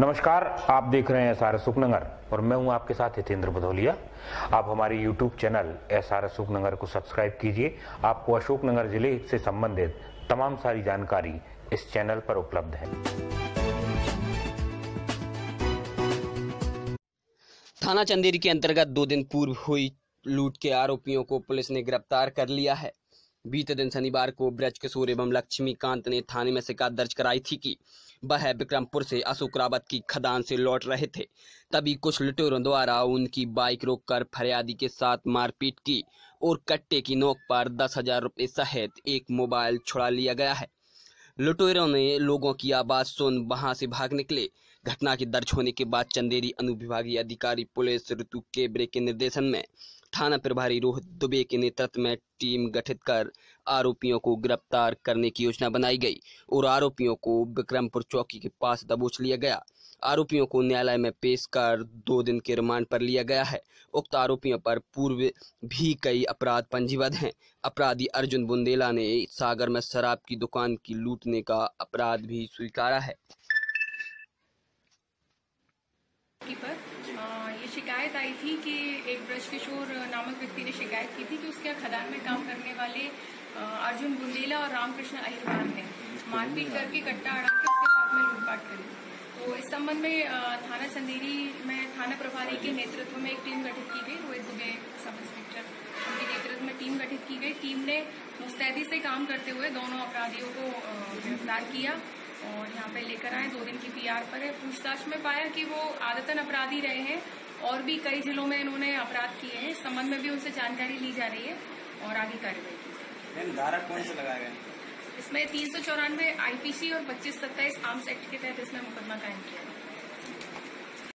नमस्कार, आप देख रहे हैं एसआरएस सुखनगर और मैं हूं आपके साथ हितेंद्र भदौलिया। आप हमारे YouTube चैनल एसआरएस सुखनगर को सब्सक्राइब कीजिए। आपको अशोकनगर जिले से संबंधित तमाम सारी जानकारी इस चैनल पर उपलब्ध है। थाना चंदेरी के अंतर्गत 2 दिन पूर्व हुई लूट के आरोपियों को पुलिस ने गिरफ्तार कर लिया है। बीते दिन शनिवार को ब्रज किशोर एवं लक्ष्मीकांत ने थाने में शिकायत दर्ज कराई थी कि वह विक्रमपुर से अशोक रावत की खदान से लौट रहे थे। तभी कुछ लुटेरों द्वारा उनकी बाइक रोककर फरियादी के साथ मारपीट की और कट्टे की नोक पर 10,000 रुपये सहित एक मोबाइल छुड़ा लिया गया है। लुटेरों ने लोगों की आवाज सुन वहां से भाग निकले। घटना के दर्ज होने के बाद चंदेरी अनुविभागीय अधिकारी पुलिस ऋतु केबरे के निर्देशन में थाना प्रभारी रोहित दुबे के नेतृत्व में टीम गठित कर आरोपियों को गिरफ्तार करने की योजना बनाई गई और आरोपियों को विक्रमपुर चौकी के पास दबोच लिया गया। आरोपियों को न्यायालय में पेश कर 2 दिन के रिमांड पर लिया गया है। उक्त आरोपियों पर पूर्व भी कई अपराध पंजीबद्ध हैं। अपराधी अर्जुन बुंदेला ने सागर में शराब की दुकान की लूटने का अपराध भी स्वीकारा है। ये शिकायत आई थी कि एक ब्रज किशोर नामक व्यक्ति ने शिकायत की थी कि उसके खदान में काम करने वाले अर्जुन बुंदेला और रामकृष्ण अहिरवार ने मारपीट करके कट्टा अड़ा के उसके साथ में लूटपाट करी। तो इस संबंध में थाना चंदेरी में थाना प्रभारी के नेतृत्व में एक टीम गठित की गई। रोहित दुबे सब इंस्पेक्टर उनके नेतृत्व में टीम गठित की गई। टीम ने मुस्तैदी से काम करते हुए दोनों अपराधियों को गिरफ्तार किया और यहाँ पे लेकर आए। 2 दिन की PR पर है। पूछताछ में पाया कि वो आदतन अपराधी रहे हैं और भी कई जिलों में इन्होंने अपराध किए हैं। इस संबंध में भी उनसे जानकारी ली जा रही है और आगे कार्रवाई की जाएगी। धारा कौन से लगाया गया? इसमें 394 IPC और 2527 आर्म्स एक्ट के तहत इसमें मुकदमा कायम किया।